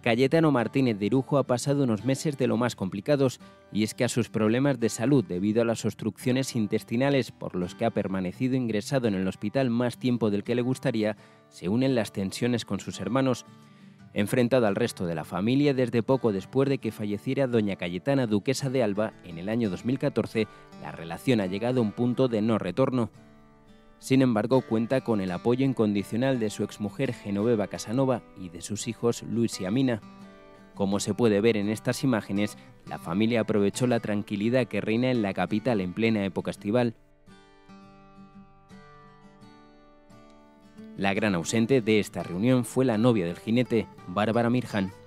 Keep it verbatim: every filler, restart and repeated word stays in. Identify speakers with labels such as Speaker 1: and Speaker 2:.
Speaker 1: Cayetano Martínez de Irujo ha pasado unos meses de lo más complicados, y es que a sus problemas de salud debido a las obstrucciones intestinales por los que ha permanecido ingresado en el hospital más tiempo del que le gustaría, se unen las tensiones con sus hermanos. Enfrentado al resto de la familia desde poco después de que falleciera doña Cayetana, duquesa de Alba, en el año dos mil catorce, la relación ha llegado a un punto de no retorno. Sin embargo, cuenta con el apoyo incondicional de su exmujer Genoveva Casanova y de sus hijos Luis y Amina. Como se puede ver en estas imágenes, la familia aprovechó la tranquilidad que reina en la capital en plena época estival. La gran ausente de esta reunión fue la novia del jinete, Bárbara Mirján.